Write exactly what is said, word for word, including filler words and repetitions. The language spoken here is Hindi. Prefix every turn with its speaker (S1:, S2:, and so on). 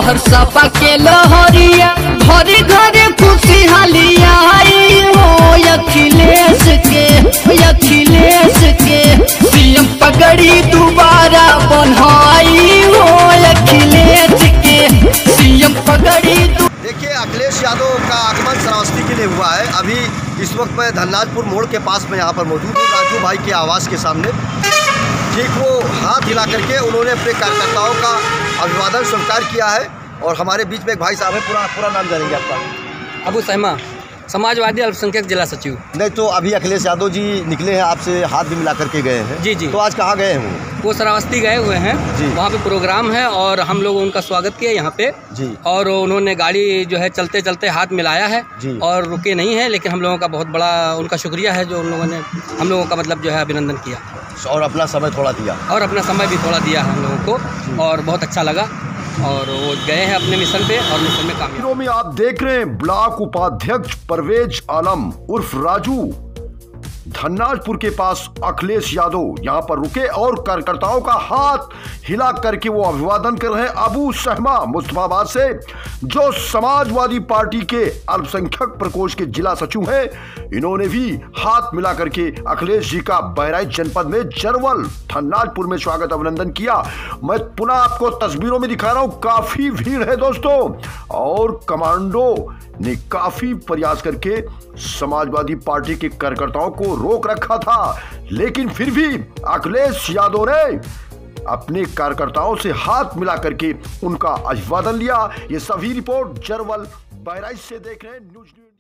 S1: शहर सपा के लहरिया घरे घरे खुशहालिया आई हो अखिलेश के अखिलेश के सीएम पगड़ी दोबारा बनाई हो अखिलेश के सीएम पगड़ी।
S2: देखिए, अखिलेश यादव का आगमन श्रावस्ती के लिए हुआ है। अभी इस वक्त मैं धनराजपुर मोड़ के पास में यहाँ पर मौजूद हूँ, राजू भाई के आवास के सामने। ठीक वो हाथ हिला करके उन्होंने अपने कार्यकर्ताओं का अभिवादन स्वीकार किया है। और हमारे बीच में एक भाई साहब है, पूरा पूरा नाम जानेंगे आपका?
S3: अबू सहमा, समाजवादी अल्पसंख्यक जिला सचिव।
S2: नहीं तो अभी अखिलेश यादव जी निकले हैं, आपसे हाथ भी मिला करके गए हैं।
S3: जी जी।
S2: तो आज कहाँ गए हैं?
S3: वो श्रावस्ती गए हुए हैं जी, वहाँ पे प्रोग्राम है और हम लोग उनका स्वागत किए यहाँ पे जी। और उन्होंने गाड़ी जो है चलते चलते हाथ मिलाया है जी। और रुके नहीं है, लेकिन हम लोगों का बहुत बड़ा उनका शुक्रिया है जो उन लोगों ने हम लोगों का मतलब जो है अभिनंदन किया
S2: और अपना समय थोड़ा दिया और
S3: अपना समय भी थोड़ा दिया है हम लोगों को, और बहुत अच्छा लगा। और वो गए हैं अपने मिशन पे और मिशन में कामयाब।
S4: में आप देख रहे हैं ब्लॉक उपाध्यक्ष परवेज आलम उर्फ राजू धन्नाजपुर के पास अखिलेश यादव यहाँ पर रुके और कार्यकर्ताओं का हाथ हिला करके वो अभिवादन कर रहे हैं। अबू सहमा मुस्तफाबाद से, जो समाजवादी पार्टी के अल्पसंख्यक प्रकोष्ठ के जिला सचिव हैं, इन्होंने भी हाथ मिला करके अखिलेश जी का बहराइच जनपद में जरवल धन्नाजपुर में स्वागत अभिनंदन किया। मैं पुनः आपको तस्वीरों में दिखा रहा हूं, काफी भीड़ है दोस्तों, और कमांडो ने काफी प्रयास करके समाजवादी पार्टी के कार्यकर्ताओं को रोक रखा था, लेकिन फिर भी अखिलेश यादव ने अपने कार्यकर्ताओं से हाथ मिला करके उनका अभिवादन लिया। ये सभी रिपोर्ट जरवल बहराइच से देख रहे हैं न्यूज।